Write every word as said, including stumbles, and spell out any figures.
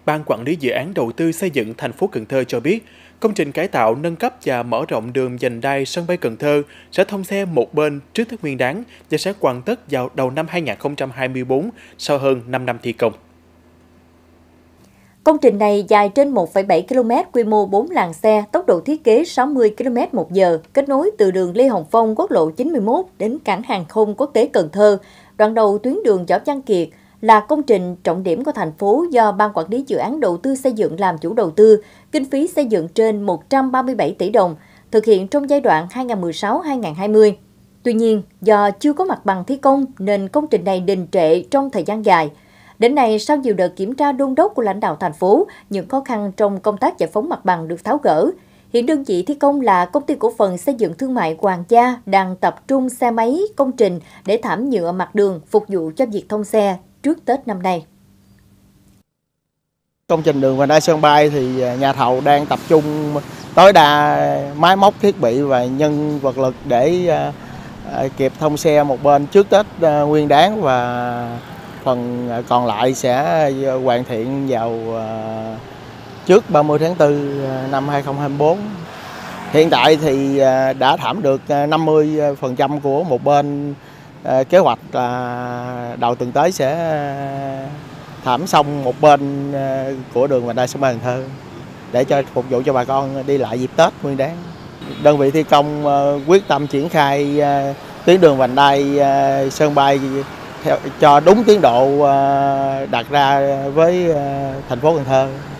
Ban Quản lý Dự án Đầu tư Xây dựng thành phố Cần Thơ cho biết, công trình cải tạo, nâng cấp và mở rộng đường vành đai sân bay Cần Thơ sẽ thông xe một bên trước Tết Nguyên đán và sẽ hoàn tất vào đầu năm hai nghìn không trăm hai mươi tư sau hơn năm năm thi công. Công trình này dài trên một phẩy bảy ki lô mét, quy mô bốn làn xe, tốc độ thiết kế sáu mươi ki lô mét một giờ, kết nối từ đường Lê Hồng Phong, quốc lộ chín mươi mốt đến cảng hàng không quốc tế Cần Thơ. Đoạn đầu tuyến đường Võ Văn Kiệt là công trình trọng điểm của thành phố do Ban Quản lý Dự án Đầu tư Xây dựng làm chủ đầu tư, kinh phí xây dựng trên một trăm ba mươi bảy tỷ đồng, thực hiện trong giai đoạn hai nghìn không trăm mười sáu đến hai nghìn không trăm hai mươi. Tuy nhiên, do chưa có mặt bằng thi công nên công trình này đình trệ trong thời gian dài. Đến nay, sau nhiều đợt kiểm tra đôn đốc của lãnh đạo thành phố, những khó khăn trong công tác giải phóng mặt bằng được tháo gỡ. Hiện đơn vị thi công là Công ty Cổ phần Xây dựng Thương mại Hoàng Gia đang tập trung xe máy công trình để thảm nhựa mặt đường phục vụ cho việc thông xe trước Tết năm nay. Công trình đường vành đai sân bay thì nhà thầu đang tập trung tối đa máy móc thiết bị và nhân vật lực để kịp thông xe một bên trước Tết Nguyên đán, và phần còn lại sẽ hoàn thiện vào trước ba mươi tháng tư năm hai nghìn không trăm hai mươi tư. Hiện tại thì đã thảm được năm mươi phần trăm của một bên, kế hoạch là đầu tuần tới sẽ thảm xong một bên của đường vành đai sân bay Cần Thơ để cho phục vụ cho bà con đi lại dịp Tết Nguyên đán. Đơn vị thi công quyết tâm triển khai tuyến đường vành đai sân bay theo cho đúng tiến độ đặt ra với thành phố Cần Thơ.